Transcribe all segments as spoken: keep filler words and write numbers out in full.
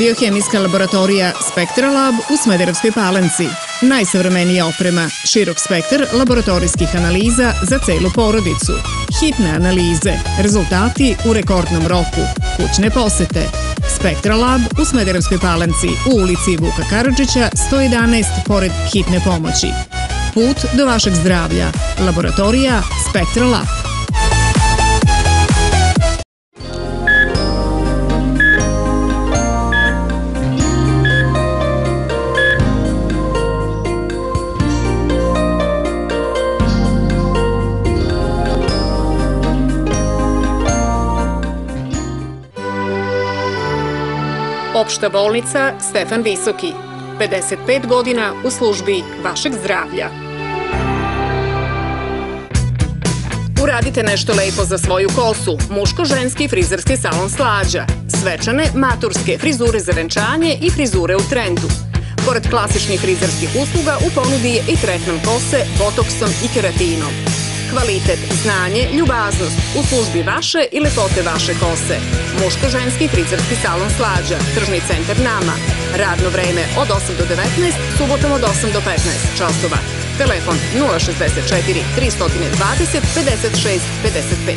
Biohemijska laboratorija SpectraLab u Smederevskoj Palanci. Najsavremenija oprema, širok spektar laboratorijskih analiza za celu porodicu. Hitne analize, rezultati u rekordnom roku, kućne posete. SpectraLab u Smederevskoj Palanci u ulici Vuka Karadžića sto jedanaest pored hitne pomoći. Put do vašeg zdravlja. Laboratorija SpectraLab. Opšta bolnica Stefan Visoki. pedeset pet godina u službi vašeg zdravlja. Uradite nešto lepo za svoju kosu. Muško-ženski frizerski salon Slađa. Svečane, maturske, frizure za venčanje i frizure u trendu. Pored klasičnih frizerskih usluga u ponudi je i tretman kose, botoksom i keratinom. Kvalitet, znanje, ljubaznost u službi vaše i lepote vaše kose. Muško-ženski frizerski salon Slađa, tržni centar Nama. Radno vreme od osam do devetnaest, subotom od osam do petnaest časova. Telefon nula šezdeset četiri trista dvadeset pedeset šest pedeset pet.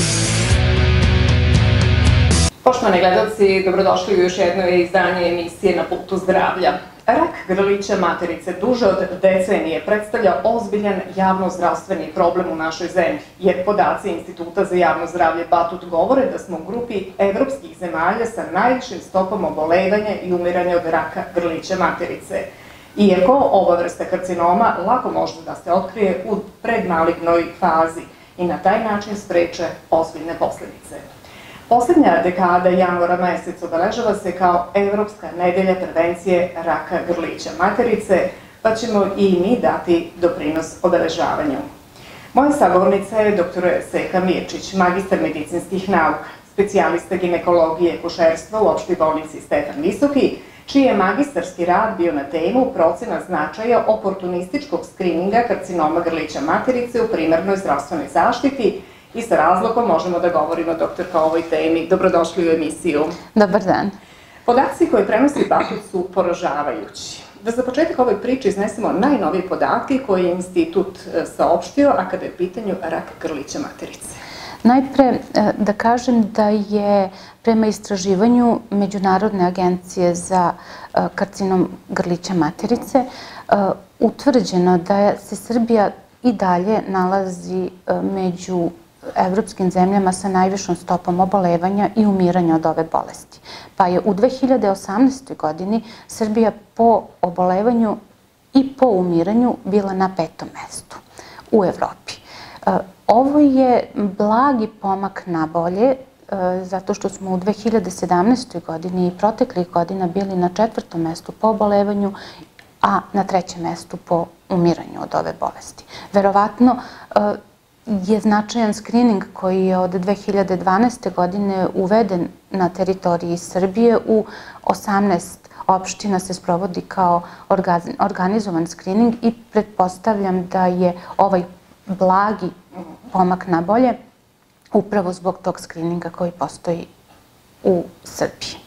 Poštovani gledalci, dobrodošli u još jedno izdanje emisije Na putu zdravlja. Rak grlića materice duže od decenije predstavlja ozbiljan javno-zdravstveni problem u našoj zemlji, jer podaci Instituta za javno zdravlje Batut govore da smo u grupi evropskih zemalja sa najvišim stopom obolevanja i umiranja od raka grlića materice. Iako ova vrsta karcinoma lako može da se otkrije u predmalignoj fazi i na taj način spreče ozbiljne posledice. Poslednja dekada januara mesec obeležava se kao Evropska nedelja prevencije raka grlića materice, pa ćemo i mi dati doprinos obeležavanju. Moja sagovornica je doktor Seka Mirčić, magistar medicinskih nauka, specijalista ginekologije i akušerstva u opštoj bolnici Stefan Visoki, čiji je magistarski rad bio na temu procena značaja oportunističkog skrininga karcinoma grlića materice u primarnoj zdravstvenoj zaštiti. I sa razlogom možemo da govorimo, doktorka, o ovoj temi. Dobrodošli u emisiju. Dobar dan. Podaci koje prenosi Batut su poražavajući. Da za početak ovoj priče iznesemo najnovije podatke koje je institut saopštio, a kada je u pitanju rak grlića materice. Najpre da kažem da je prema istraživanju Međunarodne agencije za karcinom grlića materice utvrđeno da se Srbija i dalje nalazi među evropskim zemljama sa najvišom stopom obolevanja i umiranja od ove bolesti. Pa je u dve hiljade osamnaestoj. godini Srbija po obolevanju i po umiranju bila na petom mestu u Evropi. Ovo je blagi pomak na bolje, zato što smo u dve hiljade sedamnaestoj. godini i proteklih godina bili na četvrtom mestu po obolevanju, a na trećem mestu po umiranju od ove bolesti. Verovatno je značajan skrining koji je od dve hiljade dvanaeste. godine uveden na teritoriji Srbije. U osamnaest opština se sprovodi kao organizovan skrining i pretpostavljam da je ovaj blagi pomak na bolje upravo zbog tog skrininga koji postoji u Srbiji.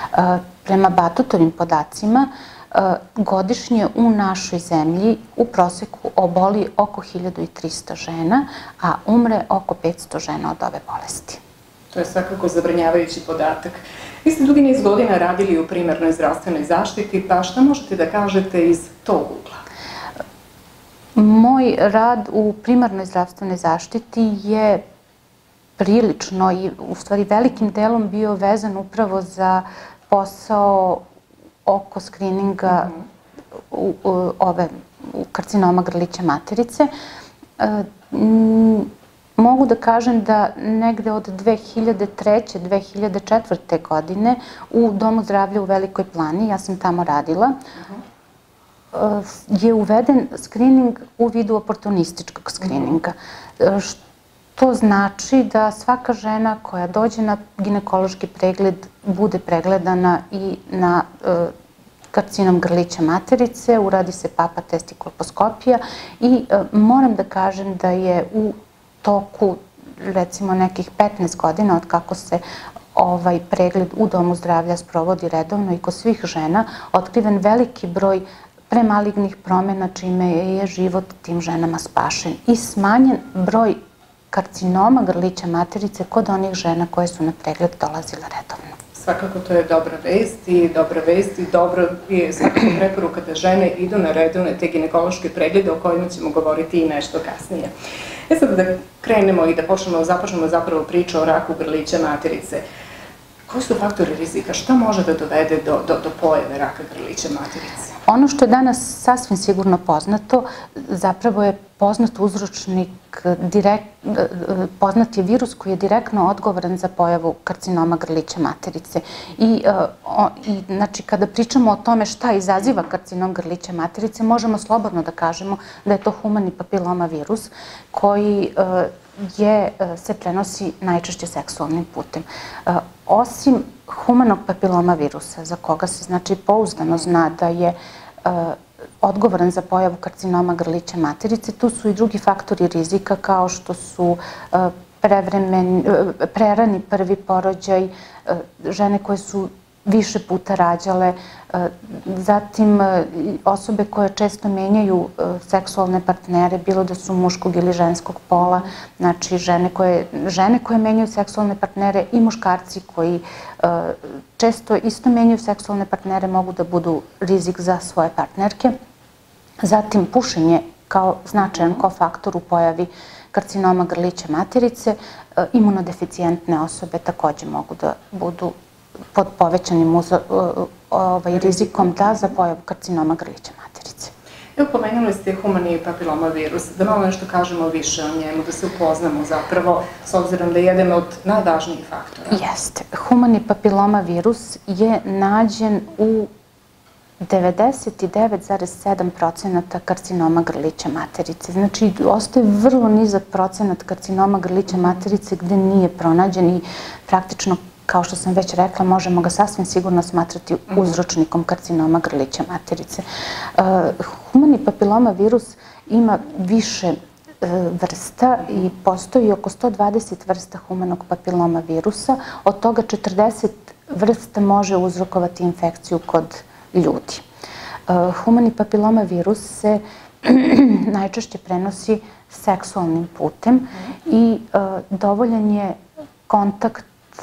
Prema Batutovim podacima, godišnje u našoj zemlji u proseku oboli oko hiljadu trista žena, a umre oko petsto žena od ove bolesti. To je svakako zabrinjavajući podatak. Vi ste dugi niz godina radili u primarnoj zdravstvenoj zaštiti, pa šta možete da kažete iz tog ugla? Moj rad u primarnoj zdravstvenoj zaštiti je prilično i u stvari velikim delom bio vezan upravo za posao oko skrininga ove karcinoma grlića materice. Mogu da kažem da negde od dve hiljade treće. do dve hiljade četvrte. godine u Domu zdravlja u Velikoj Plani, ja sam tamo radila, je uveden skrining u vidu oportunističkog skrininga. To znači da svaka žena koja dođe na ginekološki pregled bude pregledana i na karcinom grlića materice, uradi se papa test i kolposkopija i moram da kažem da je u toku recimo nekih petnaest godina od kako se ovaj pregled u domu zdravlja sprovodi redovno i kod svih žena otkriven veliki broj premalignih promjena čime je život tim ženama spašen i smanjen broj karcinoma grlića materice kod onih žena koje su na pregled dolazile redovno. Svakako to je dobra vest i dobra vest i dobro je svakako preporuka da žene idu na redovne te ginekološke preglede o kojima ćemo govoriti i nešto kasnije. E sad da krenemo i da počnemo, započnemo zapravo priču o raku grlića materice. Koji su faktori rizika? Šta može da dovede do, do, do pojave raka grlića materice? Ono što je danas sasvim sigurno poznato, zapravo je poznat uzročnik, direkt, poznat je virus koji je direktno odgovoran za pojavu karcinoma grlića materice. I, o, i znači, kada pričamo o tome šta izaziva karcinom grlića materice, možemo slobodno da kažemo da je to humani papiloma virus koji je, se prenosi najčešće seksualnim putem. Osim humanog papiloma virusa, za koga se znači pouzdano zna da je odgovoran za pojavu karcinoma grlića materice, tu su i drugi faktori rizika kao što su prevremen, prerani prvi porođaj, žene koje su više puta rađale, zatim osobe koje često menjaju seksualne partnere, bilo da su muškog ili ženskog pola, znači žene koje, žene koje menjaju seksualne partnere i muškarci koji često isto menjaju seksualne partnere mogu da budu rizik za svoje partnerke. Zatim pušenje kao značajan kofaktor u pojavi karcinoma grlića materice, imunodeficijentne osobe takođe mogu da budu pod povećanim rizikom da za pojavu karcinoma grlića materice. Evo, pomenuli ste humani papiloma virus. Da malo nešto kažemo više o njemu, da se upoznamo zapravo, s obzirom da je jedan od najvažnijih faktora. Jeste. Humani papiloma virus je nađen u devedeset devet zarez sedam procenata karcinoma grlića materice. Znači, ostaje vrlo nizak procenat karcinoma grlića materice gde nije pronađen i praktično, kao što sam već rekla, možemo ga sasvim sigurno smatrati uzročnikom karcinoma grlića materice. Humani papiloma virus ima više vrsta i postoji oko sto dvadeset vrsta humanog papiloma virusa, od toga četrdeset vrsta može uzrokovati infekciju kod ljudi. Humani papiloma virus se najčešće prenosi seksualnim putem i dovoljan je kontakt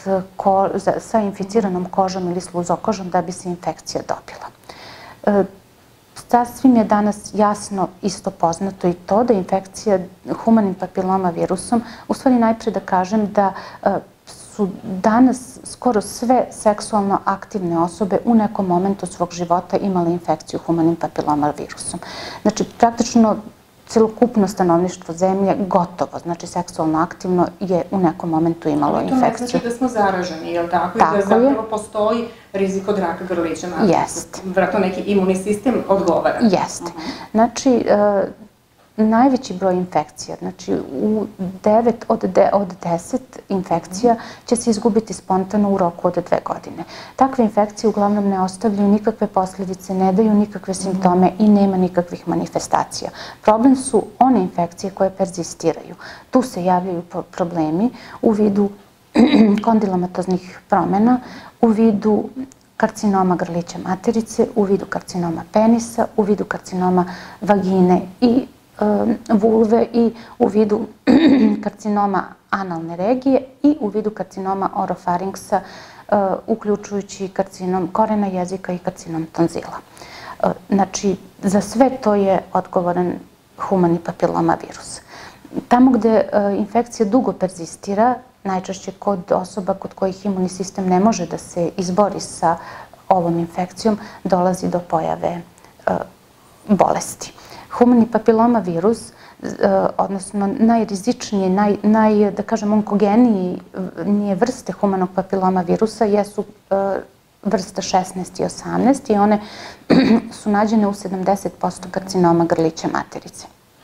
sa inficiranom kožom ili sluzokožom da bi se infekcija dobila. Sasvim je danas jasno isto poznato i to da infekcija humanim papiloma virusom, u stvari najpre da kažem da su danas skoro sve seksualno aktivne osobe u nekom momentu svog života imale infekciju humanim papiloma virusom. Znači, praktično celokupno stanovništvo zemlje gotovo, znači seksualno aktivno je u nekom momentu imalo infekciju. Ali to ne znači da smo zaraženi, je li tako? I da zapravo postoji rizik od raka grlića materice. Jeste. Vratno neki imunni sistem odgovara. Jeste. Znači, najveći broj infekcija, znači u devet od deset infekcija će se izgubiti spontano u roku od dve godine. Takve infekcije uglavnom ne ostavljaju nikakve posljedice, ne daju nikakve simptome i nema nikakvih manifestacija. Problem su one infekcije koje perzistiraju. Tu se javljaju problemi u vidu kondilomatoznih promjena, u vidu karcinoma grlića materice, u vidu karcinoma penisa, u vidu karcinoma vagine i vulve i u vidu karcinoma analne regije i u vidu karcinoma orofarinksa, uključujući karcinom korena jezika i karcinom tonzila. Znači, za sve to je odgovoran humani papiloma virus. Tamo gde infekcija dugo perzistira, najčešće kod osoba kod kojih imunni sistem ne može da se izbori sa ovom infekcijom, dolazi do pojave bolesti. Humani papiloma virus, odnosno najrizičnije, naj, da kažem, onkogenije vrste humanog papiloma virusa jesu vrsta šesnaest i osamnaest i one su nađene u sedamdeset posto karcinoma grlića materice.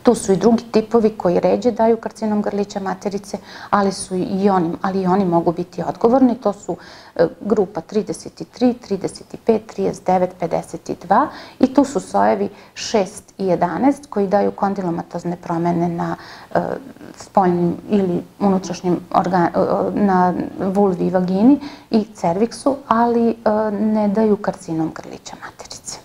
Tu su i drugi tipovi koji ređe daju karcinom grlića materice, ali su i oni, ali i oni mogu biti odgovorni. To su grupa trideset tri, trideset pet, trideset devet, pedeset dva i tu su sojevi šest i jedanaest koji daju kondilomatozne promene na spoljnim ili unutrašnjim na vulvi i vagini i cerviksu, ali ne daju karcinom grlića materice.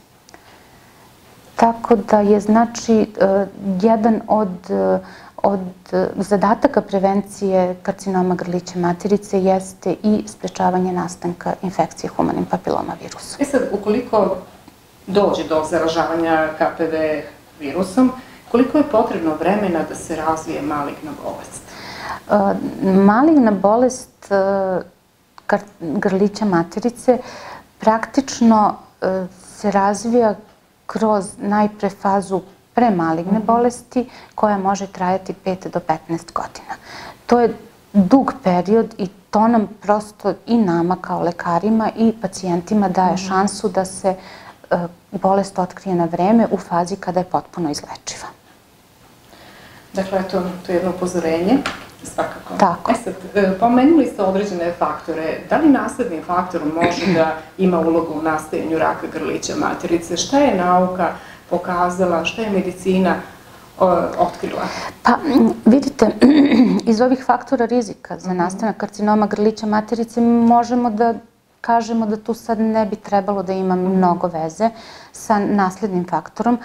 Tako da je, znači, jedan od, od zadataka prevencije karcinoma grlića materice jeste i sprečavanje nastanka infekcije humanim papiloma virusom. E sad, ukoliko dođe do zaražavanja K P V virusom, koliko je potrebno vremena da se razvije maligna bolest? Maligna bolest grlića materice praktično se razvija kroz najpre fazu premaligne bolesti koja može trajati pet do petnaest godina. To je dug period i to nam prosto i nama kao lekarima i pacijentima daje šansu da se bolest otkrije na vreme u fazi kada je potpuno izlečiva. Dakle, eto, to je jedno upozorenje, svakako. Tako. E sad, pomenuli ste određene faktore. Da li nasledni faktor može da ima ulogu u nastajanju raka grlića materice? Šta je nauka pokazala, šta je medicina otkrila? Pa, vidite, iz ovih faktora rizika za nastanak karcinoma grlića materice možemo da kažemo da tu sad ne bi trebalo da ima mnogo veze sa naslednim faktorom,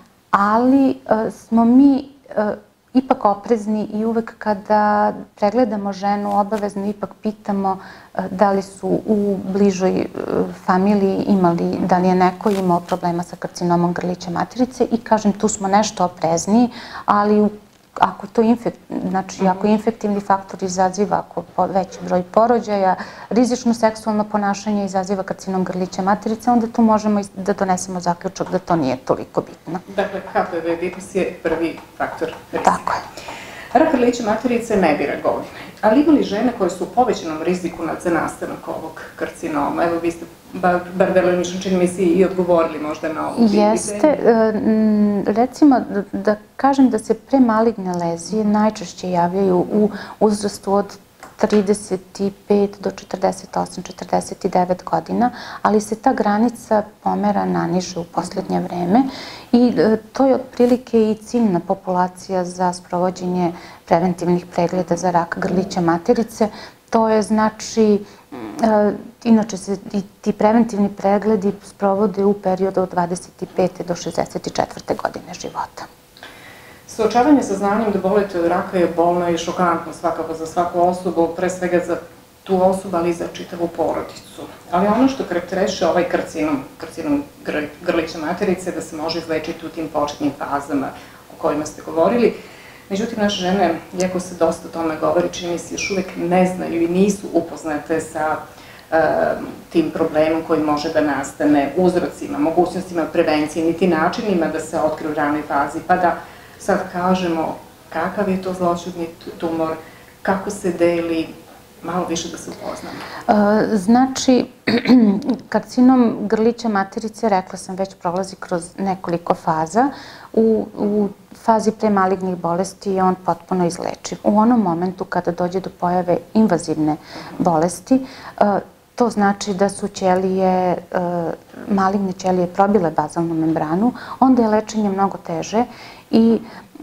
ali smo mi ipak oprezni i uvek kada pregledamo ženu obavezno ipak pitamo da li su u bližoj familiji imali, da li je neko imao problema sa karcinomom grlića materice i kažem tu smo nešto oprezniji, ali ako to znači ako infektivni faktor izaziva, ako veći broj porođaja, rizično seksualno ponašanje izaziva karcinom grlića materice, onda tu možemo da donesemo zaključak da to nije toliko bitno. Dakle, H P V virus je prvi faktor rizika. Tako je. Rak grlića materice ne bira godine, ali ima li žene koje su u povećanom riziku za nastanak ovog karcinoma? Evo, vi ste, bar delimično čini mi se, i odgovorili možda na ovo pitanje. Jeste. Recimo, da kažem da se premaligne lezije najčešće javljaju u uzrastu od trideset pet do četrdeset osam, četrdeset devet godina, ali se ta granica pomera naniže u poslednje vreme i to je otprilike i ciljna populacija za sprovođenje preventivnih pregleda za rak grlića materice. To je znači, inače se i ti preventivni pregledi sprovode u periodu od dvadeset pete do šezdeset četvrte godine života. Suočavanje sa znanjem da bolite od raka je bolno i šokantno svakako za svaku osobu, pre svega za tu osobu, ali i za čitavu porodicu. Ali ono što karakteriše ovaj karcinom, karcinom grlića materice, da se može izlečiti u tim početnim fazama o kojima ste govorili. Međutim, naše žene, iako se dosta o tome govori, čini mi se još uvek ne znaju i nisu upoznate sa tim problemom koji može da nastane, uzrocima, mogućnostima prevencije, niti načinima da se otkrije u ranoj fazi, pa da sad kažemo kakav je to zloćudni tumor, kako se deli, malo više da se upoznamo. Znači, karcinom grlića materice, rekla sam već, prolazi kroz nekoliko faza. U fazi premalignih bolesti je on potpuno izlečiv. U onom momentu kada dođe do pojave invazivne bolesti, to znači da su ćelije, maligne ćelije probile bazalnu membranu, onda je lečenje mnogo teže i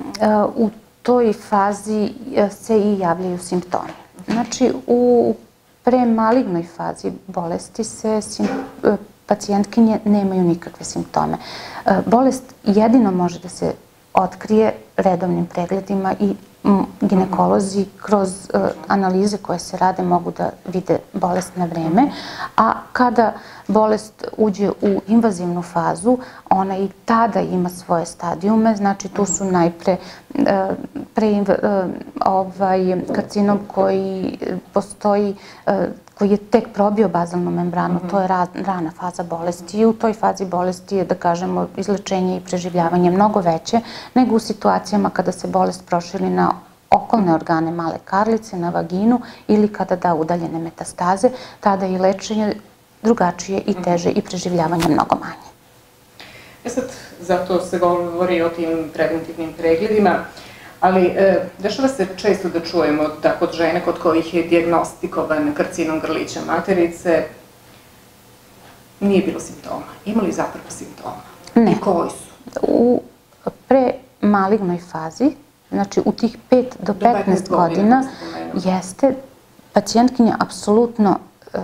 u toj fazi se i javljaju simptomi. Znači, u premalignoj fazi bolesti se pacijentkinje nemaju nikakve simptome. Bolest jedino može da se otkrije redovnim pregledima i ginekolozi kroz analize koje se rade mogu da vide bolest na vreme, a kada bolest uđe u invazivnu fazu, ona i tada ima svoje stadijume, znači tu su najpre karcinom koji postoji, koji je tek probio bazalnu membranu, to je rana faza bolesti i u toj fazi bolesti je, da kažemo, izlečenje i preživljavanje mnogo veće nego u situacijama kada se bolest proširi na okolne organe male karlice, na vaginu ili kada da udaljene metastaze, tada je i lečenje drugačije i teže i preživljavanje mnogo manje. E sad, zato se govori o tim preventivnim pregledima, ali dešava se često da čujemo da kod žene kod kojih je dijagnostikovan karcinom grlića materice nije bilo simptoma. Ima li zapravo simptoma? Ne. I koji su? U premalignoj fazi, znači u tih pet do petnaest godina, jeste, pacijentkinja apsolutno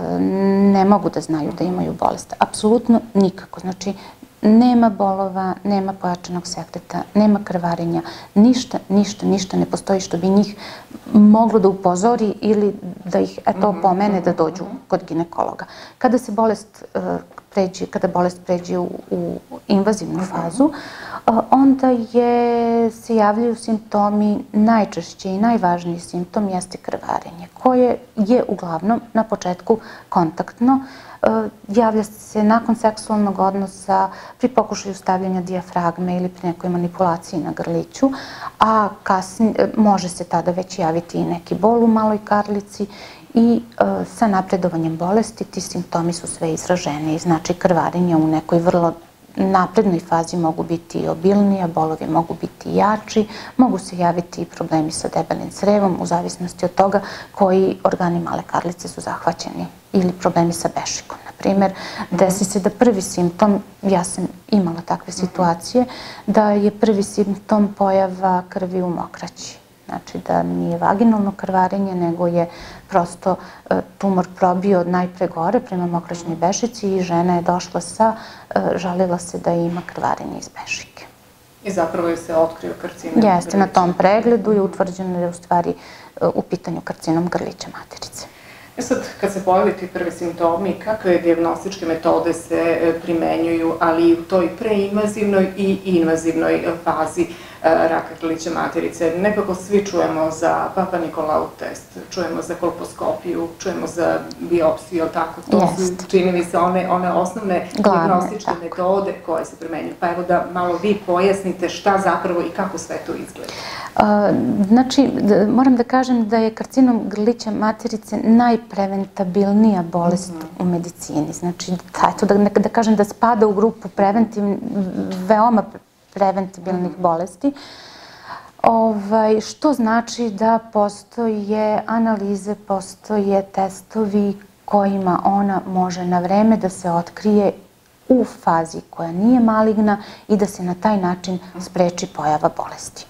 ne mogu da znaju da imaju bolest. Apsolutno nikako. Znači, nema bolova, nema pojačanog sekreta, nema krvarenja, ništa, ništa, ništa ne postoji što bi njih moglo da upozori ili da ih, eto, pomene da dođu kod ginekologa. Kada se bolest pređe, kada bolest pređe u invazivnu fazu, onda se javljaju simptomi, najčešće i najvažniji simptom jeste krvarenje, koje je uglavnom na početku kontaktno. Javlja se nakon seksualnog odnosa, pri pokušaju stavljanja dijafragme ili pri nekoj manipulaciji na grliću, a kasnije može se tada već javiti i neki bol u maloj karlici i sa napredovanjem bolesti ti simptomi su sve izraženiji. Znači, krvarenje u nekoj vrlo naprednoj fazi mogu biti i obilnija, bolovi mogu biti jači, mogu se javiti i problemi sa debelim crevom u zavisnosti od toga koji organi male karlice su zahvaćeni ili problemi sa bešikom. Na primjer, desi se da prvi simptom, ja sam imala takve situacije, da je prvi simptom pojava krvi u mokraći. Znači da nije vaginalno krvarenje, nego je prosto tumor probio najpre gore prema mokraćnoj bešici i žena je došla sa, žalila se da ima krvarenje iz bešike. I zapravo je se otkrio karcinom? Jeste, na tom pregledu je utvrđeno da je u stvari u pitanju karcinom grlića materice. E sad, kad se pojavi ti prvi simptomi, kakve dijagnostičke metode se primenjuju, ali i u toj preinvazivnoj i invazivnoj fazi raka grlića materice? Nekako svi čujemo za Papa Nikolau test, čujemo za kolposkopiju, čujemo za biopsiju, tako? To su, čini mi se, one osnovne dijagnostičke metode koje se primenjuju. Pa evo da malo vi pojasnite šta zapravo i kako sve to izgleda. Znači, moram da kažem da je karcinom grlića materice najpreventabilnija bolest u medicini. Znači, da kažem da spada u grupu veoma preventabilnih bolesti, što znači da postoje analize, postoje testovi kojima ona može na vreme da se otkrije u fazi koja nije maligna i da se na taj način spreči pojava bolesti.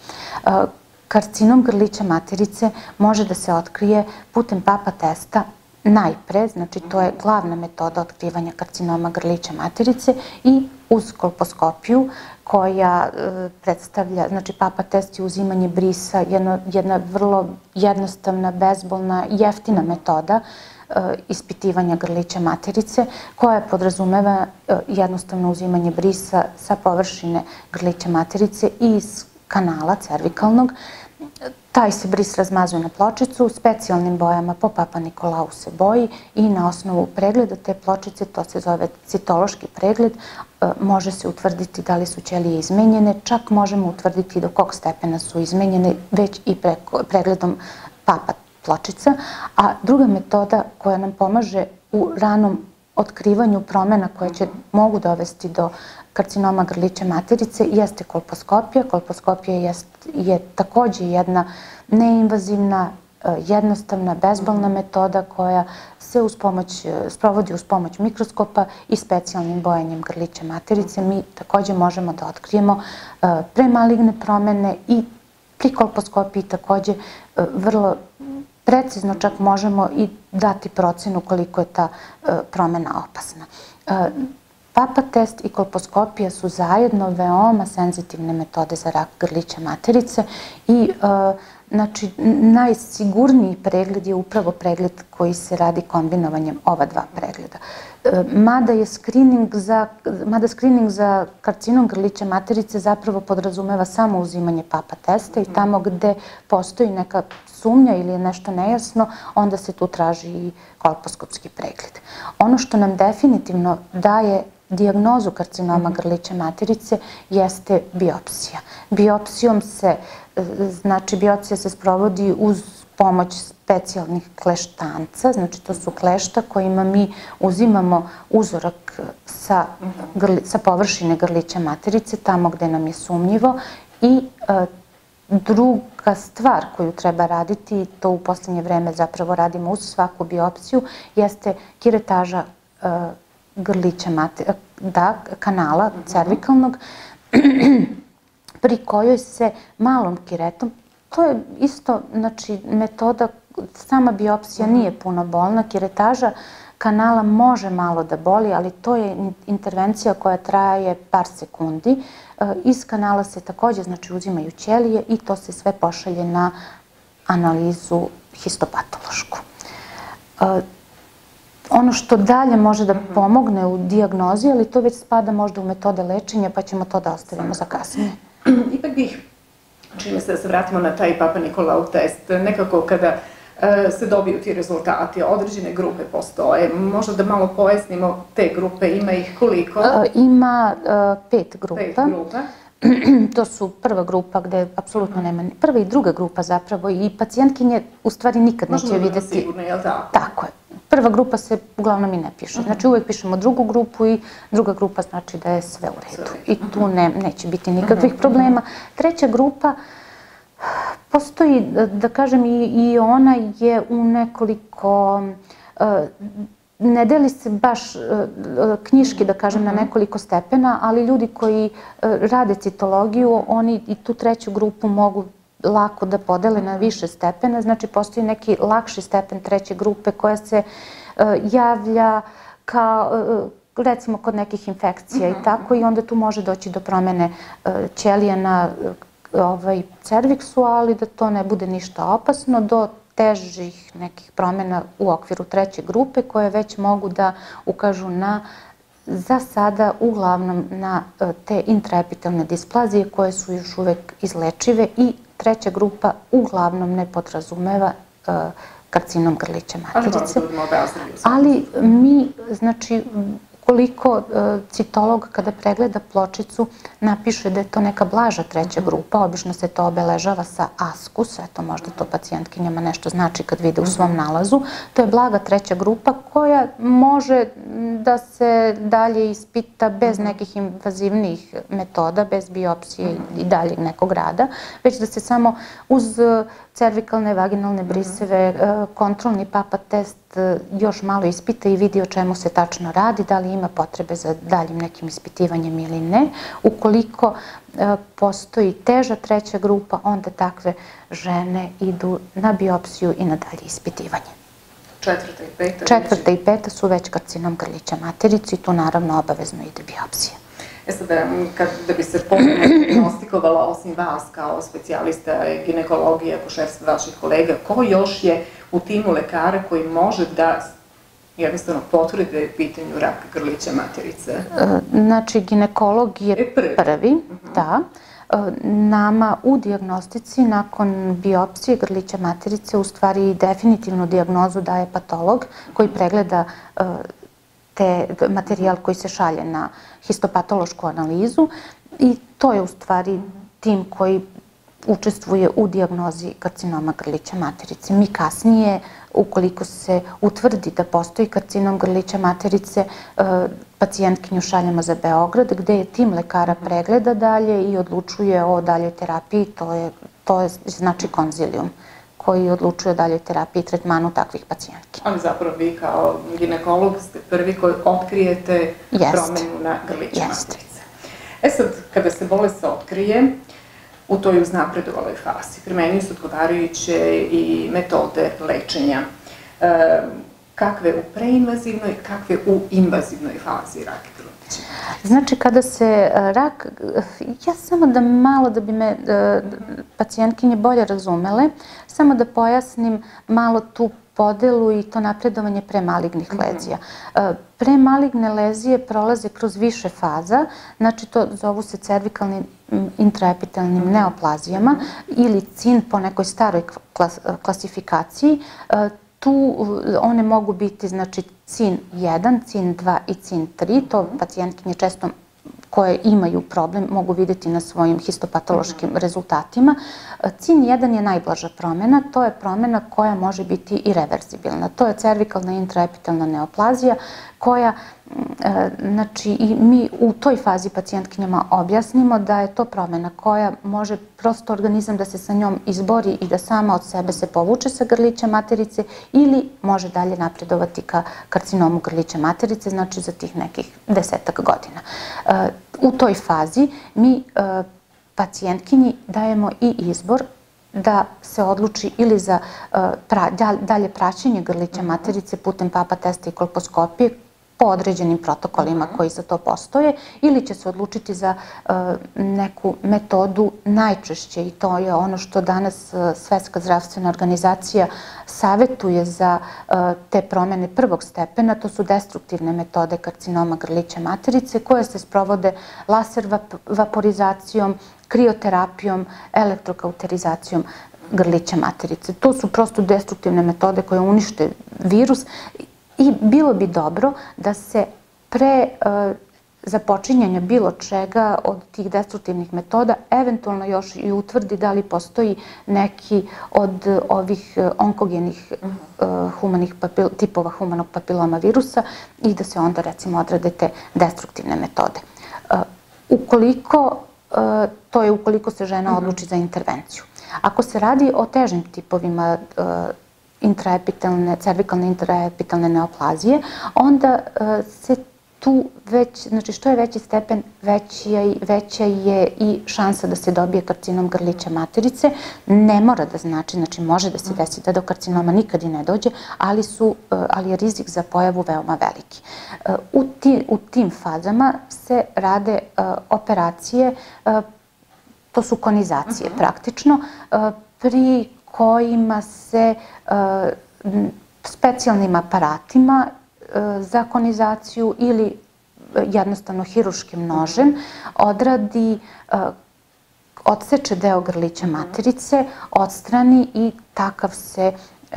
Karcinom grlića materice može da se otkrije putem papa testa najpre, znači to je glavna metoda otkrivanja karcinoma grlića materice, i uz kolposkopiju koja predstavlja, znači papa test je uzimanje brisa, jedna vrlo jednostavna, bezbolna, jeftina metoda ispitivanja grlića materice koja podrazumeva jednostavno uzimanje brisa sa površine grlića materice i iz kanala cervikalnog. Taj se bris razmazuje na pločicu, specijalnim bojama po Papa Nikolau se boji i na osnovu pregleda te pločice, to se zove citološki pregled, može se utvrditi da li su ćelije izmenjene, čak možemo utvrditi do kog stepena su izmenjene već i pregledom papa pločica. A druga metoda koja nam pomaže u ranom otkrivanju promena koje će mogu dovesti do karcinoma grlića materice jeste kolposkopija. Kolposkopija je takođe jedna neinvazivna, jednostavna, bezbolna metoda koja se sprovodi uz pomoć mikroskopa i specijalnim bojanjem grlića materice. Mi takođe možemo da otkrijemo premaligne promene i pri kolposkopiji takođe vrlo precizno čak možemo i dati procenu koliko je ta promena opasna. Papa test i kolposkopija su zajedno veoma senzitivne metode za rak grlića materice i znači najsigurniji pregled je upravo pregled koji se radi kombinovanjem ova dva pregleda. Mada je screening za karcinom grlića materice zapravo podrazumeva samo uzimanje papa testa i tamo gde postoji neka sumnja ili je nešto nejasno, onda se tu traži i kolposkopski pregled. Ono što nam definitivno daje dijagnozu karcinoma grlića materice jeste biopsija. Biopsijom se, znači biopsija se sprovodi uz pomoć specijalnih kleštanca, znači to su klešta kojima mi uzimamo uzorak sa, grli, sa površine grlića materice, tamo gde nam je sumnjivo. I e, druga stvar koju treba raditi, to u poslednje vreme zapravo radimo uz svaku biopsiju, jeste kiretaža e, grlića materice, da, kanala cervikalnog, pri kojoj se malom kiretom, to je isto, znači, metoda, sama biopsija nije puno bolna, kiretaža kanala može malo da boli, ali to je intervencija koja traje par sekundi. Iz kanala se takođe, znači, uzimaju ćelije i to se sve pošalje na analizu histopatološku. Ono što dalje može da pomogne u dijagnozi, ali to već spada možda u metode lečenja, pa ćemo to da ostavimo za kasnije. Ipak bih, čini se da se vratimo na taj Papa Nikolau test, nekako kada se dobiju ti rezultati, određene grupe postoje, možda da malo pojasnimo te grupe, ima ih koliko? Ima pet grupa. Pet grupa. To su prva grupa gde apsolutno nema, prva i druga grupa zapravo i pacijentkinje u stvari nikad neće videti. Možemo da sigurno, je li tako? Tako je. Prva grupa se uglavnom i ne piše. Znači uvek pišemo drugu grupu i druga grupa znači da je sve u redu. I tu ne, neće biti nikakvih problema. Treća grupa postoji, da kažem, i, i ona je u nekoliko, ne deli se baš knjiški, da kažem, na nekoliko stepena, ali ljudi koji rade citologiju, oni i tu treću grupu mogu lako da podele na više stepena. Znači, postoji neki lakši stepen treće grupe koja se javlja kao, recimo, kod nekih infekcija i tako, i onda tu može doći do promene ćelija na ovaj, cerviksu, ali da to ne bude ništa opasno, do težih nekih promjena u okviru treće grupe koje već mogu da ukažu na, za sada, uglavnom na te intraepitalne displazije koje su još uvek izlečive i treća grupa uglavnom ne podrazumeva karcinom grlića materice. Ali mi, znači, koliko citolog kada pregleda pločicu napiše da je to neka blaža treća grupa, obično se to obeležava sa askus, eto možda to pacijentkinjama nešto znači kad vide u svom nalazu, to je blaga treća grupa koja može da se dalje ispita bez nekih invazivnijih metoda, bez biopsije i dalje nekog rada, već da se samo uz cervikalne, vaginalne briseve, kontrolni papa test još malo ispita i vidi o čemu se tačno radi, da li ima potrebe za daljim nekim ispitivanjem ili ne. Ukoliko postoji teža treća grupa, onda takve žene idu na biopsiju i na dalje ispitivanje. Četvrta i peta? Četvrta i peta su već karcinom grlića materice i tu naravno obavezno ide biopsija. E sad, da bi se ponovno diagnostikovala, osim vas kao specijalista ginekologije, akušerstva vaših kolega, ko još je u timu lekara koji može da jednostavno potvrdi da je pitanju raka grlića materice? Znači, ginekolog je prvi, da. Nama u dijagnostici nakon biopsije grlića materice u stvari definitivnu dijagnozu daje patolog koji pregleda te materijal koji se šalje na histopatološku analizu i to je u stvari tim koji učestvuje u dijagnozi karcinoma grlića materice. Mi kasnije, ukoliko se utvrdi da postoji karcinom grlića materice, pacijentkinju šaljemo za Beograd, gde je tim lekara pregleda dalje i odlučuje o daljoj terapiji, to je, to je znači konzilijum koji odlučuje o daljoj terapiji i tretmanu takvih pacijentki. Ali zapravo vi kao ginekolog ste prvi koji otkrijete promenu na grlića materice. E sad, kada se bolest otkrije, u toj uznapredovaloj fazi primenjuju se odgovarajuće i metode lečenja. Kakve u preinvazivnoj, kakve u invazivnoj fazi raka grlića? Znači, kada se rak, ja samo da malo da bi me pacijentkinje bolje razumele, samo da pojasnim malo tu podelu i to napredovanje premalignih lezija. Premaligne lezije prolaze kroz više faza, znači to zovu se cervikalnim intraepitalnim neoplazijama ili C I N po nekoj staroj klasifikaciji. Tu one mogu biti, znači, C I N jedan, C I N dva i C I N tri, to pacijentkinje često koje imaju problem mogu vidjeti na svojim histopatološkim rezultatima. C I N jedan je najblaža promjena, to je promjena koja može biti i reverzibilna. To je cervikalna intraepitalna neoplazija koja, znači, i mi u toj fazi pacijentkinjama objasnimo da je to promjena koja može prosto organizam da se sa njom izbori i da sama od sebe se povuče sa grlića materice ili može dalje napredovati ka karcinomu grlića materice, znači za tih nekih desetak godina. U toj fazi mi pacijentkinji dajemo i izbor da se odluči ili za dalje praćenje grlića materice putem papa testa i kolposkopije po određenim protokolima koji za to postoje, ili će se odlučiti za neku metodu najčešće, i to je ono što danas Svetska zdravstvena organizacija savjetuje za te promjene prvog stepena, to su destruktivne metode karcinoma grlića materice koje se sprovode laser vaporizacijom, krioterapijom, elektrokauterizacijom grlića materice. To su prosto destruktivne metode koje unište virus i bilo bi dobro da se pre započinjanja bilo čega od tih destruktivnih metoda eventualno još i utvrdi da li postoji neki od ovih onkogenih humanih tipova humanog papiloma virusa i da se onda recimo odrade te destruktivne metode. Ukoliko, to je ukoliko se žena odluči za intervenciju. Ako se radi o težim tipovima intraepitalne, cervikalne intraepitalne neoplazije, onda se tu već, znači što je veći stepen, veća je i šansa da se dobije karcinom grlića materice. Ne mora da znači, znači može da se desi da do karcinoma nikad i ne dođe, ali je rizik za pojavu veoma veliki. U tim fazama se rade operacije, to su konizacije praktično, pri kojima se specijalnim aparatima za konizaciju ili jednostavno hiruškim nožem odradi, odseče deo grlića materice, odstrani i takav se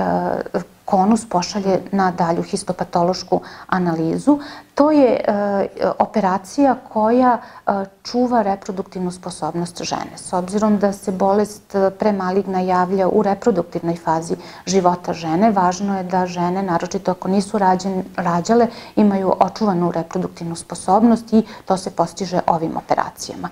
konus pošalje na dalju histopatološku analizu. To je operacija koja čuva reproduktivnu sposobnost žene. S obzirom da se bolest premaligna javlja u reproduktivnoj fazi života žene, važno je da žene, naročito ako nisu rađale, imaju očuvanu reproduktivnu sposobnost i to se postiže ovim operacijama.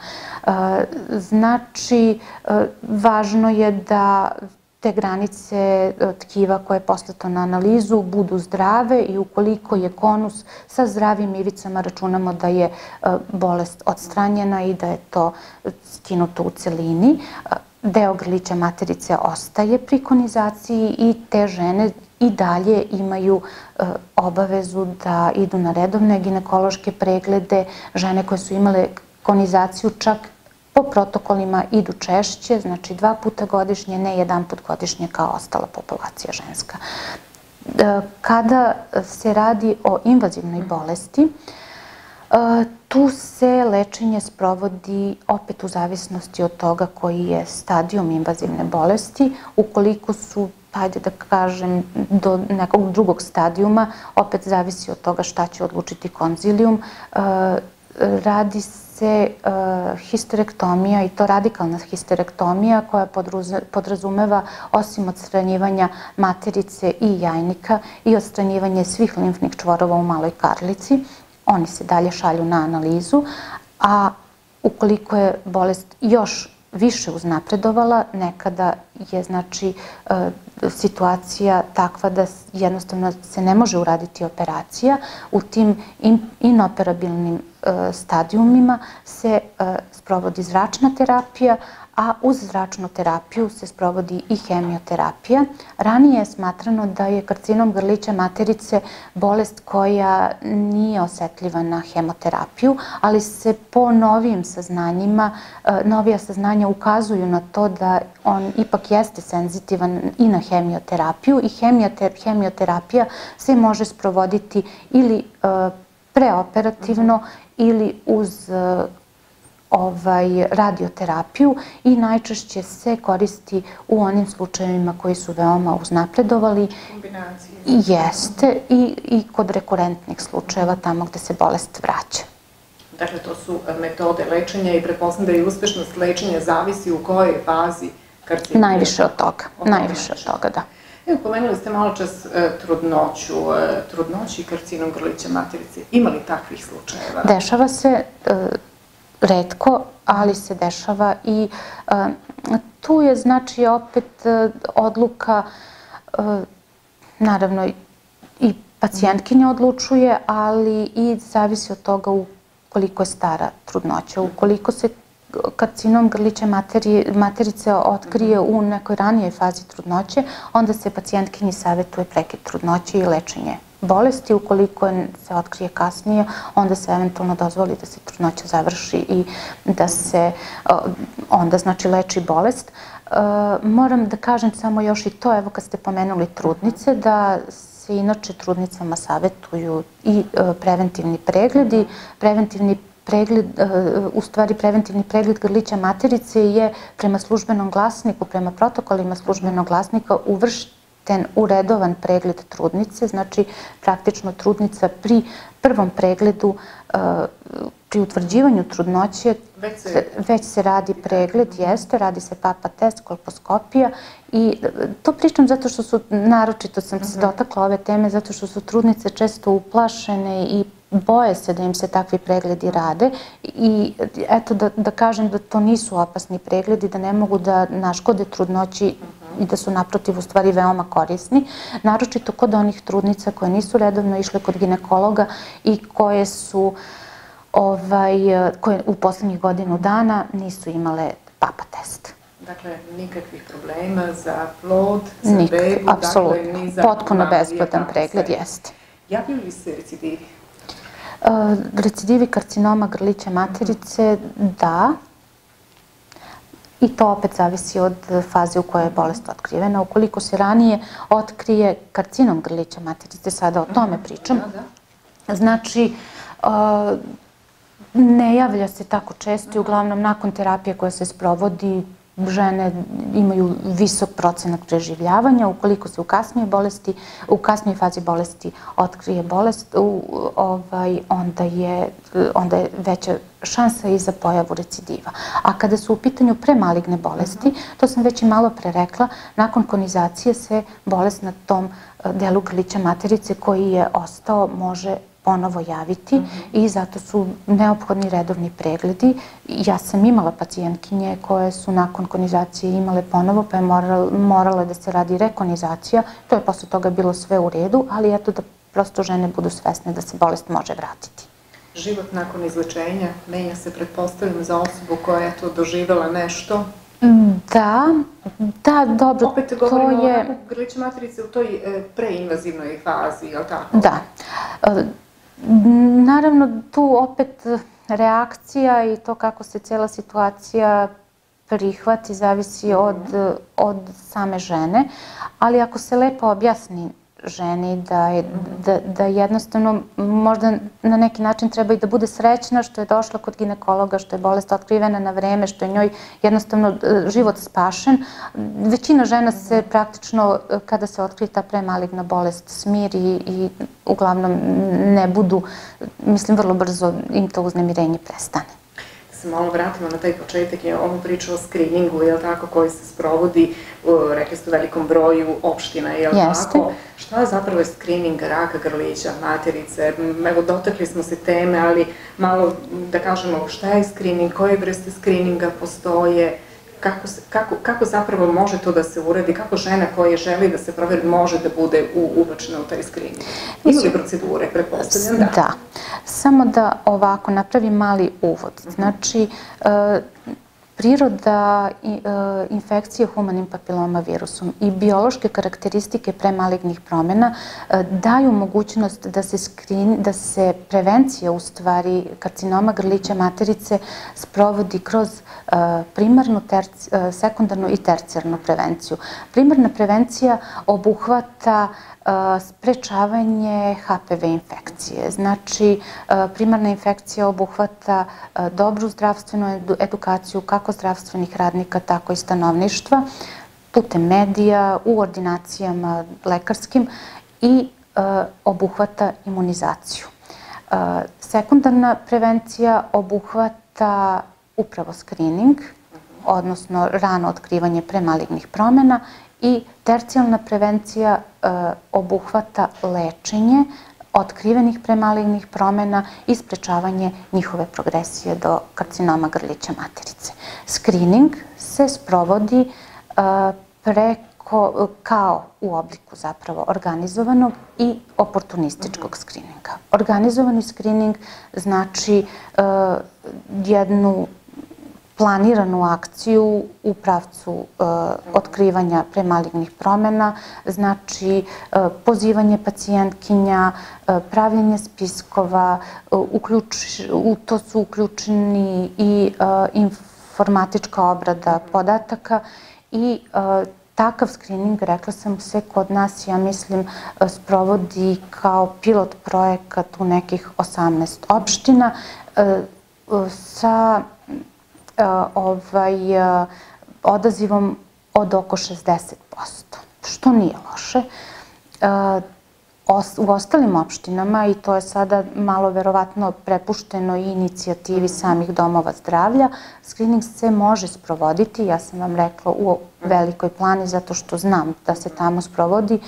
Znači, važno je da te granice tkiva koje je poslato na analizu budu zdrave i ukoliko je konus sa zdravim ivicama računamo da je bolest odstranjena i da je to skinuto u celini. Deo grlića materice ostaje pri konizaciji i te žene i dalje imaju obavezu da idu na redovne ginekološke preglede. Žene koje su imale konizaciju čak po protokolima idu češće, znači dva puta godišnje, ne jedan put godišnje kao ostala populacija ženska. Kada se radi o invazivnoj bolesti, tu se lečenje sprovodi opet u zavisnosti od toga koji je stadijum invazivne bolesti. Ukoliko su, hajde da kažem, do nekog drugog stadijuma, opet zavisi od toga šta će odlučiti konzilijum, radi se histerektomija i to radikalna histerektomija koja podrazumeva osim odstranjivanja materice i jajnika i odstranjivanje svih limfnih čvorova u maloj karlici. Oni se dalje šalju na analizu, a ukoliko je bolest još više uznapredovala, nekada je znači situacija takva da jednostavno se ne može uraditi operacija. U tim inoperabilnim stadijumima se sprovodi zračna terapija, a uz zračnu terapiju se sprovodi i hemioterapija. Ranije je smatrano da je karcinom grlića materice bolest koja nije osetljiva na hemoterapiju, ali se po novijim saznanjima, novija saznanja ukazuju na to da on ipak jeste senzitivan i na hemioterapiju i hemioterapija se može sprovoditi ili preoperativno ili uz radioterapiju i najčešće se koristi u onim slučajevima koji su veoma uznapredovali. Kombinacije. Jeste i kod rekurentnih slučajeva tamo gde se bolest vraća. Dakle, to su metode lečenja i pretpostavljam da je uspešnost lečenja zavisi u kojoj fazi karcinoma. Najviše od toga, najviše od toga, da. Evo, pomenuli ste malo čas trudnoću, trudnoću i karcinom grlića materice. Ima li takvih slučajeva? Dešava se retko, ali se dešava i tu je, znači, opet odluka, naravno, i pacijentkinja odlučuje, ali i zavisi od toga koliko je stara trudnoća. Ukoliko se karcinom grlića materice otkrije u nekoj ranijoj fazi trudnoće, onda se pacijentkinji savjetuje prekid trudnoće i lečenje bolesti. Ukoliko se otkrije kasnije, onda se eventualno dozvoli da se trudnoća završi i da se onda, znači, leči bolest. Moram da kažem samo još i to, evo kad ste pomenuli trudnice, da se inače trudnicama savjetuju i preventivni pregledi. Preventivni pregled, u stvari preventivni pregled grlića materice je prema službenom glasniku, prema protokolima službenog glasnika uvršten u redovan pregled trudnice. Znači, praktično trudnica pri prvom pregledu, pri utvrđivanju trudnoće, već se radi pregled, jeste, radi se papa test, kolposkopija i to pričam zato što su, naročito sam se dotakla ove teme, zato što su trudnice često uplašene i boje se da im se takvi pregledi rade i eto da kažem da to nisu opasni pregledi, da ne mogu da naškode trudnoći i da su naprotiv u stvari veoma korisni, naročito kod onih trudnica koje nisu redovno išle kod ginekologa i koje su koje u poslednjih godinu dana nisu imale papa test. Dakle, nikakvih problema za plod, za bebu, dakle, ni za... Apsolutno, potpuno besplodan pregled, jeste. Javljaju li se recidivi? Recidivi karcinoma grlića materice, da. I to opet zavisi od faze u kojoj je bolest otkrivena. Ukoliko se ranije otkrije karcinom grlića materice, sada o tome pričam, znači ne javlja se tako često i uglavnom nakon terapije koja se sprovodi žene imaju visok procenat preživljavanja. Ukoliko se u kasnijoj bolesti, u kasnijoj fazi bolesti otkrije bolest, onda je veća šansa i za pojavu recidiva. A kada su u pitanju premaligne bolesti, to sam već i malo pre rekla, nakon konizacije se bolest na tom delu grlića materice koji je ostao može ponovo javiti i zato su neophodni redovni pregledi. Ja sam imala pacijentkinje koje su nakon konizacije imale ponovo, pa je morala da se radi rekonizacija. To je posle toga bilo sve u redu, ali eto da prosto žene budu svesne da se bolest može vratiti. Život nakon izlečenja menja se, pretpostavljam, za osobu koja je to doživjela nešto? Da, da, dobro. Opet govorimo o grliću materice u toj preinvazivnoj fazi, je li tako? Da. Naravno, tu opet reakcija i to kako se cijela situacija prihvati zavisi od same žene, ali ako se lepo objasni ženi da jednostavno možda na neki način treba i da bude srećna što je došla kod ginekologa, što je bolest otkrivena na vreme, što je njoj jednostavno život spašen. Većina žena se praktično kada se otkrije ta premaligna bolest smiri i uglavnom ne budu, mislim vrlo brzo im to uznemirenje prestane. Se malo vratimo na taj početak, je ovo priča o skriningu, je li tako, koji se sprovodi, rekli ste u velikom broju opština, je li tako? Šta zapravo je skrining raka grlića materice? Evo, dotakli smo se teme, ali malo da kažemo šta je skrining, koje vrste skrininga postoje, kako zapravo može to da se uradi, kako žena koja želi da se proveri može da bude ubačena u taj skrining? Ima li procedure, pretpostavljam, da? Da. Samo da ovako napravim mali uvod. Znači, priroda infekcije humanim papiloma virusom i biološke karakteristike premalignih promjena daju mogućnost da se prevencija u stvari karcinoma grlića materice sprovodi kroz primarnu, sekundarnu i tercijarnu prevenciju. Primarna prevencija obuhvata sprečavanje H P V infekcije. Znači, primarna infekcija obuhvata dobru zdravstvenu edukaciju kako zdravstvenih radnika, tako i stanovništva, putem medija, u ordinacijama lekarskim i obuhvata imunizaciju. Sekundarna prevencija obuhvata upravo screening, odnosno rano otkrivanje premalignih promjena, i tercijalna prevencija obuhvata lečenje otkrivenih premalignih promjena i sprečavanje njihove progresije do karcinoma grlića materice. Screening se sprovodi preko, kao u obliku zapravo organizovanog i oportunističkog screeninga. Organizovani screening znači jednu planiranu akciju u pravcu otkrivanja premalignih promjena, znači pozivanje pacijentkinja, pravljenje spiskova, u to su uključeni i informatička obrada podataka i takav screening, rekla sam, se kod nas, ja mislim, sprovodi kao pilot projekat u nekih osamnaest opština sa odazivom od oko šezdeset posto, što nije loše. U ostalim opštinama, i to je sada malo verovatno prepušteno i inicijativi samih domova zdravlja, screening se može sprovoditi, ja sam vam rekla, u Velikoj Plani, zato što znam da se tamo sprovodi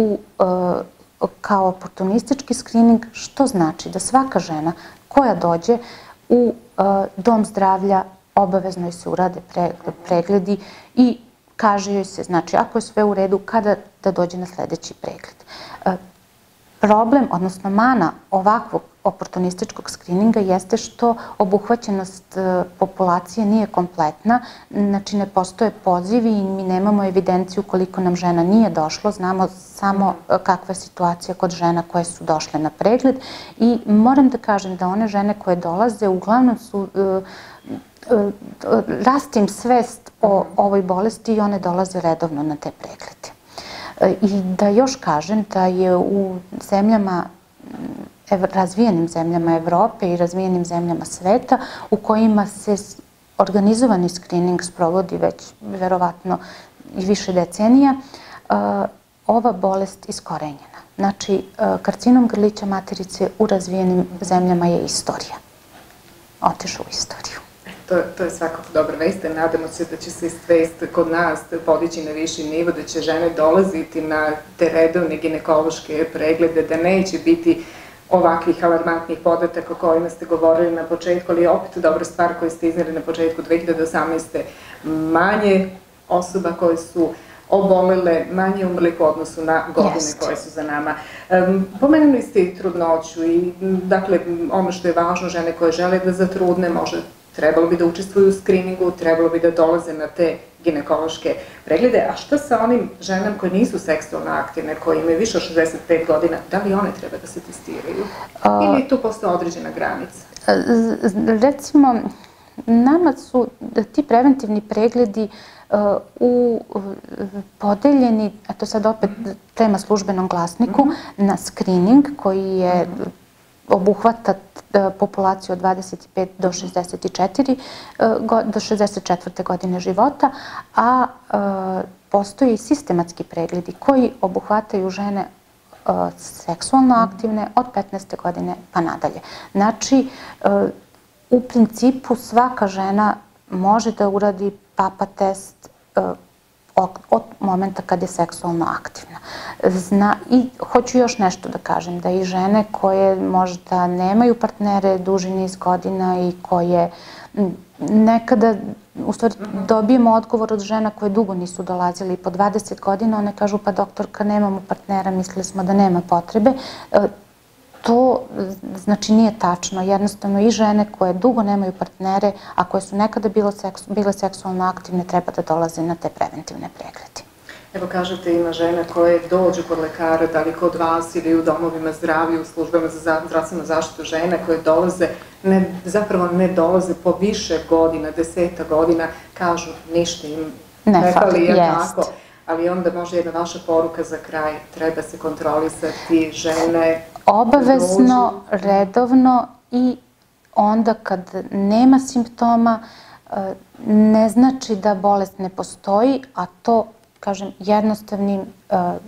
kao oportunistički screening, što znači da svaka žena koja dođe u dom zdravlja obavezno joj se urade pregledi i kaže joj se, znači, ako je sve u redu, kada da dođe na sledeći pregled. Problem, odnosno mana ovakvog oportunističkog screeninga jeste što obuhvaćenost populacije nije kompletna, znači ne postoje pozivi i mi nemamo evidenciju koliko nam žena nije došlo, znamo samo kakva je situacija kod žena koje su došle na pregled i moram da kažem da one žene koje dolaze uglavnom su raste im svest o ovoj bolesti i one dolaze redovno na te preglede. I da još kažem da je u zemljama, razvijenim zemljama Evrope i razvijenim zemljama sveta, u kojima se organizovani screening sprovodi već verovatno i više decenija, ova bolest iskorenjena. Znači, karcinom grlića materice u razvijenim zemljama je istorija. Otišao u istoriju. To je svakako dobra vest. Nadamo se da će se svest kod nas podići na viši nivo, da će žene dolaziti na te redovne ginekološke preglede, da neće biti ovakvih alarmantnih podataka o kojima ste govorili na početku, ali je opet dobra stvar koju ste izneli na početku dve hiljade osamnaeste. Manje osoba koje su obolele, manje umrlih u odnosu na godine koje su za nama. Pomenuli ste i trudnoću i, dakle, ono što je važno, žene koje žele da zatrudne, može trebalo bi da učestvuju u screeningu, trebalo bi da dolaze na te ginekološke preglede. A šta sa onim ženama koje nisu seksualno aktivne, koje imaju više od šezdeset pet godina, da li one treba da se testiraju? Ili tu postoje određena granica? Recimo, nama su ti preventivni pregledi podeljeni, eto sad opet prema službenom glasniku, na screening koji je obuhvata populaciju od dvadeset pet do šezdeset četiri, do šezdeset četvrte godine života, a postoji sistematski pregledi koji obuhvataju žene seksualno aktivne od petnaeste godine pa nadalje. Znači, u principu svaka žena može da uradi papa test od momenta kad je seksualno aktivna. I hoću još nešto da kažem, da i žene koje možda nemaju partnere duži niz godina i koje nekada, u stvari, dobijemo odgovor od žena koje dugo nisu dolazili po dvadeset godina, one kažu, pa doktorka, nemamo partnera, mislili smo da nema potrebe. To, znači, nije tačno. Jednostavno, i žene koje dugo nemaju partnere, a koje su nekada bile seksualno aktivne, treba da dolaze na te preventivne preglede. Evo, kažete, ima žena koje dođu kod lekara, da li kod vas ili u domovima zdravlja, u službama za zdravstvenu zaštitu žena koje dolaze, zapravo ne dolaze po više godina, deseta godina, kažu ništa im ne fali, je tako. Ali onda može jedna vaša poruka za kraj, treba se kontrolisati žene. Obavezno, redovno i onda kad nema simptoma, ne znači da bolest ne postoji, a to, kažem, jednostavnim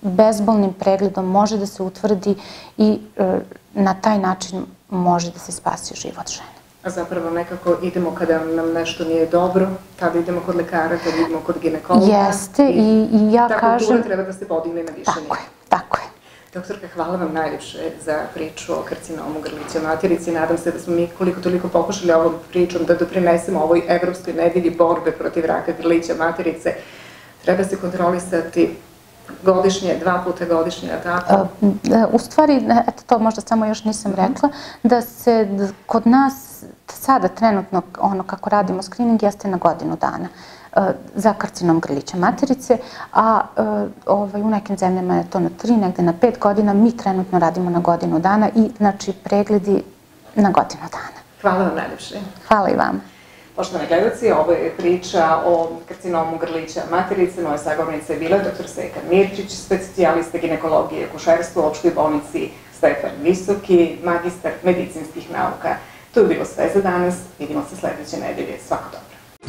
bezbolnim pregledom može da se utvrdi i na taj način može da se spasi život žene. A zapravo nekako idemo kada nam nešto nije dobro, tada idemo kod lekara, kada idemo kod ginekologa. Jeste i ja kažem... Ta kultura treba da se podigne na više nivo. Tako je, tako je. Doktorka, hvala vam najljepše za priču o karcinomu grlića materice. Nadam se da smo mi koliko toliko pokušali ovom pričom da doprinesemo ovoj evropskoj nedelji borbe protiv raka grlića materice. Treba se kontrolisati godišnje, dva puta godišnje, a tako? U stvari, eto to možda samo još nisam rekla, da se kod nas sada trenutno ono kako radimo screening jeste na godinu dana za karcinom grlića materice, a u nekim zemljama je to na tri, negde na pet godina. Mi trenutno radimo na godinu dana i znači pregledi na godinu dana. Hvala vam najljepše. Hvala i vama. Poštovani gledalci, ovo je priča o karcinomu grlića materice. Moja sagovornica je bila doktor Sejkan Mirčić, specijalista ginekologije i akušerstva u opštoj bolnici Stefan Visoki, magistar medicinskih nauka. To je bilo sve za danas. Vidimo se sledeće nedelje. Svako dobro.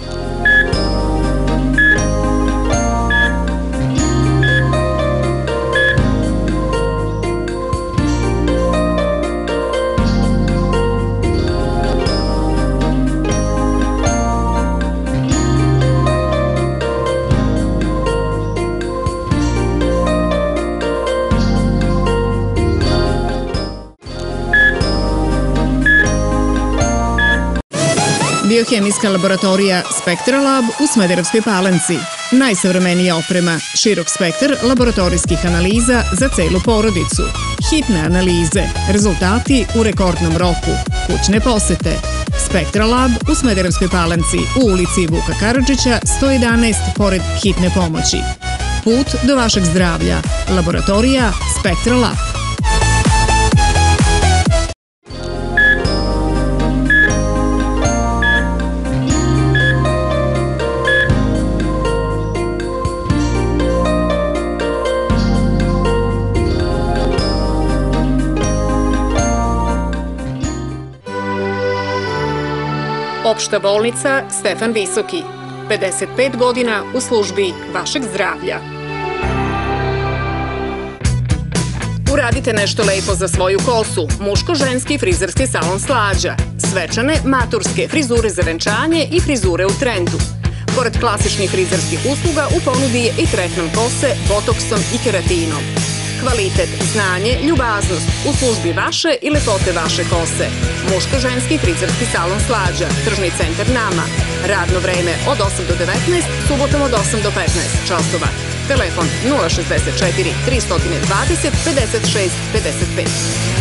Biohemijska laboratorija SpectraLab u Smederevskoj Palanci. Najsavremenija oprema, širok spektar laboratorijskih analiza za celu porodicu. Hitne analize, rezultati u rekordnom roku, kućne posete. SpectraLab u Smederevskoj Palanci u ulici Vuka Karadžića sto jedanaest pored hitne pomoći. Put do vašeg zdravlja. Laboratorija SpectraLab. Opšta bolnica Stefan Visoki. pedeset pet godina u službi vašeg zdravlja. Uradite nešto lepo za svoju kosu. Muško-ženski frizerski salon Slađa. Svečane, maturske, frizure za venčanje i frizure u trendu. Pored klasičnih frizerskih usluga u ponudi je i tretman kose, botoksom i keratinom. Kvalitet, znanje, ljubaznost u službi vaše i lepote vaše kose. Muško-ženski frizerski salon Slađa, tržni centar Nama. Radno vreme od osam do devetnaest, subotom od osam do petnaest časova. Telefon nula šezdeset četiri, tri dvadeset, pedeset šest pedeset pet.